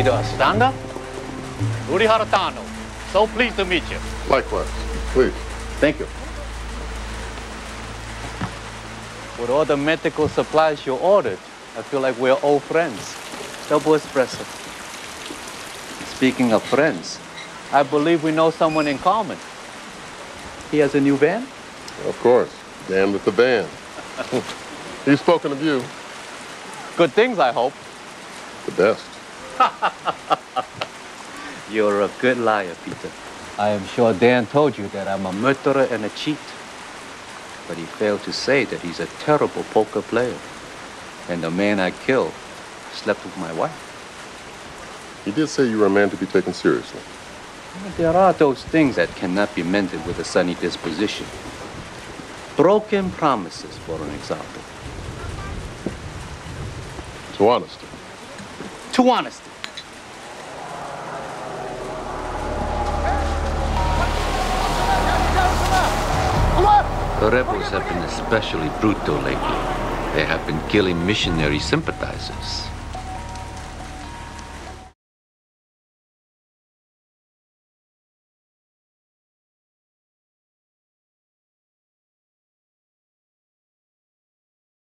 Peter Estrada, Rudy Haratano. So pleased to meet you. Likewise. Please. Thank you. With all the medical supplies you ordered, I feel like we're old friends. Double espresso. Speaking of friends, I believe we know someone in common. He has a new van? Of course. Dan with the band. He's spoken of you. Good things, I hope. The best. You're a good liar, Peter. I am sure Dan told you that I'm a murderer and a cheat. But he failed to say that he's a terrible poker player. And the man I killed slept with my wife. He did say you were a man to be taken seriously. There are those things that cannot be mended with a sunny disposition. Broken promises, for an example. To honesty. To honesty. The rebels have been especially brutal lately. They have been killing missionary sympathizers.